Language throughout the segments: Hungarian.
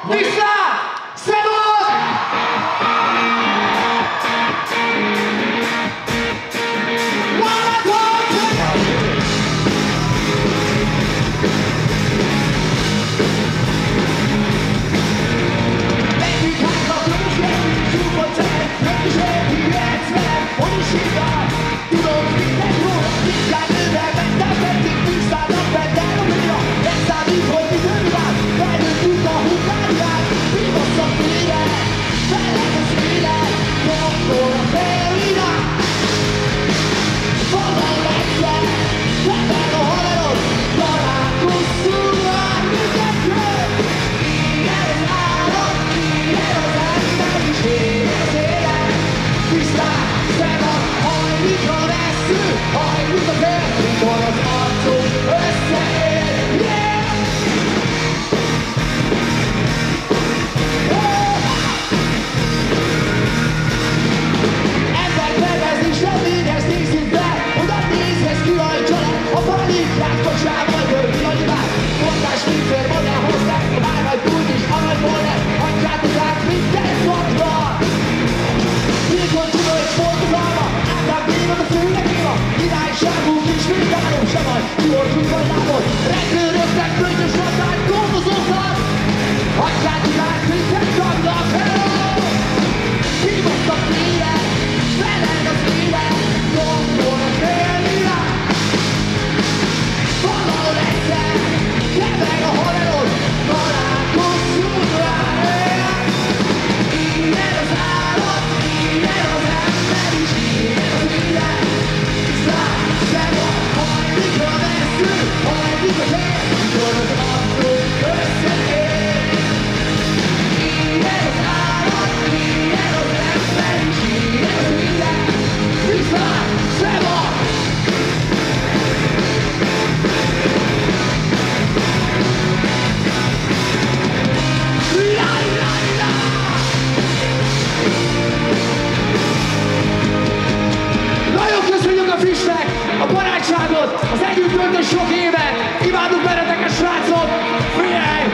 Vissza! Szevon! Az együtt töltött sok évet! Imádunk benneteket, srácok! Figyelj!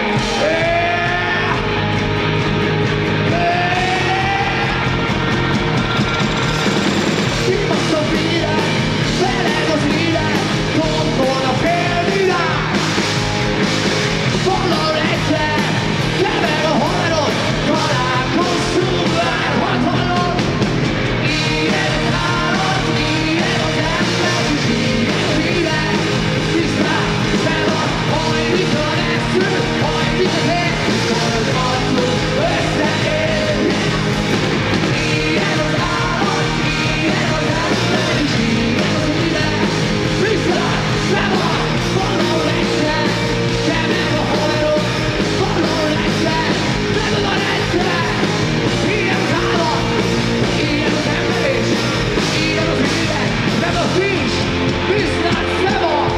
Kibaszom élet, veled az élet, gondol a félvilág! Valahol egyszer, te meg a halálod, találkoztunk már, hadd hallod! Ilyen az állat, ilyen az ember, és ilyen az élet! Tisztán, te vagy, hajlik a lesző, hajlik az ég, mikor az arcunk összeér! Ilyen az állat, ilyen az ember, és ilyen az élet! Tisztán, te vagy, valahol egyszer, te meg a halálod, valahol egyszer, te vagy egyszer! Ilyen az állat, ilyen az ember, és ilyen az élet! De most is, tisztán, te vagy!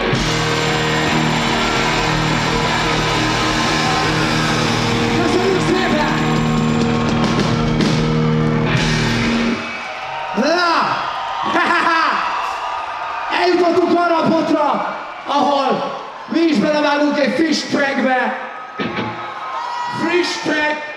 Köszönjük szépen! Na! Eljutottunk arra a pontra, ahol mi is belevágunk egy friss trackbe. Friss track!